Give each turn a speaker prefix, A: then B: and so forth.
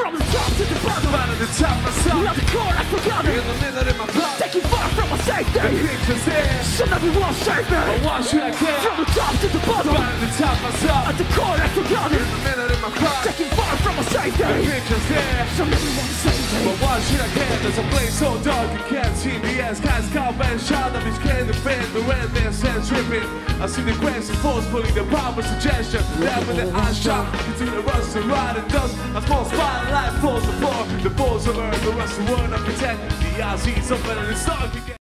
A: From the top to the bottom,
B: Right at the top myself,
A: not the core I forgot
B: in
A: it.
B: the middle of my blood.
A: Taking far from my
B: The
A: safety,
B: picture's there,
A: so everyone save
B: but
A: me.
B: why should I care?
A: From the top to the bottom,
B: Right at the top myself,
A: at the core I forgot
B: in
A: it.
B: the middle of my blood.
A: Taking far from my
B: The
A: safety,
B: picture's there,
A: so everyone save me.
B: but why should I care? There's a place so dark you can't see the air. Sky's calm and shine of his can defend the red man sense ripping. I see the question forcefully, the power suggestion. That when the eyes shot, continue to rust and ride and dust. A small spotlight falls apart. The balls of earth, the rest of the world I protect. The eyes he's open and it's dark again.